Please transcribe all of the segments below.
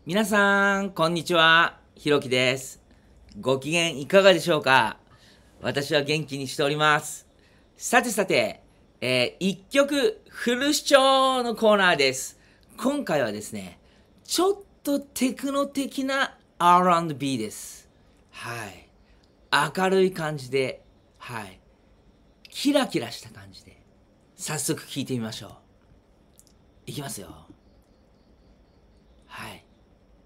皆さん、こんにちは。ひろきです。ご機嫌いかがでしょうか？私は元気にしております。さて、一曲フル視聴のコーナーです。今回はですね、ちょっとテクノ的な R&B です。はい。明るい感じで、はい。キラキラした感じで、早速聴いてみましょう。いきますよ。はい。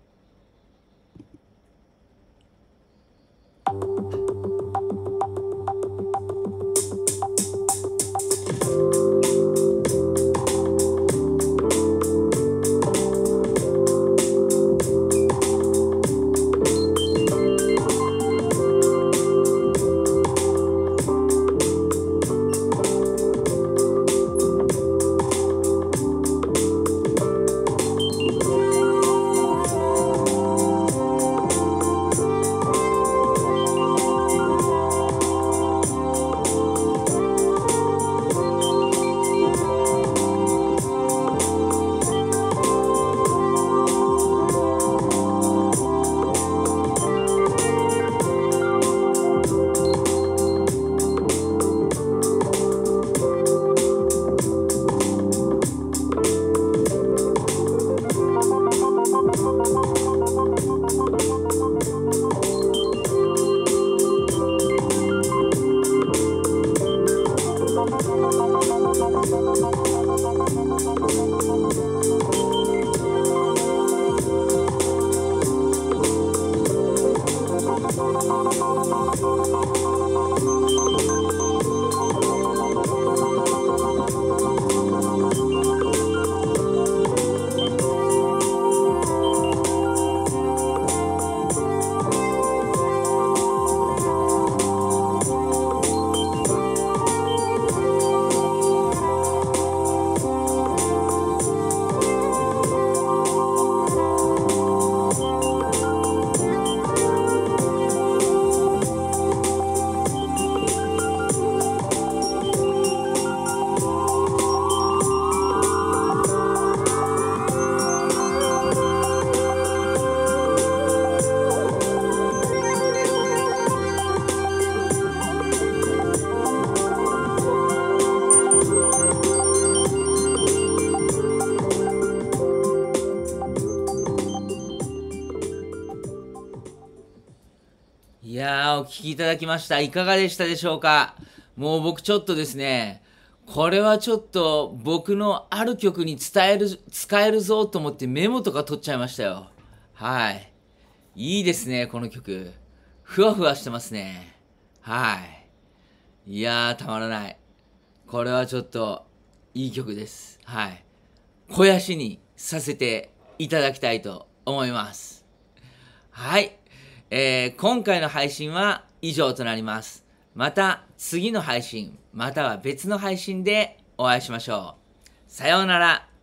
いやー、お聞きいただきました。いかがでしたでしょうか？もう僕ちょっとですね、これはちょっと僕のある曲に使えるぞと思ってメモとか取っちゃいましたよ。はい。いいですね、この曲。ふわふわしてますね。はい。いやー、たまらない。これはちょっといい曲です。はい。肥やしにさせていただきたいと思います。はい。今回の配信は以上となります。また次の配信、または別の配信でお会いしましょう。さようなら。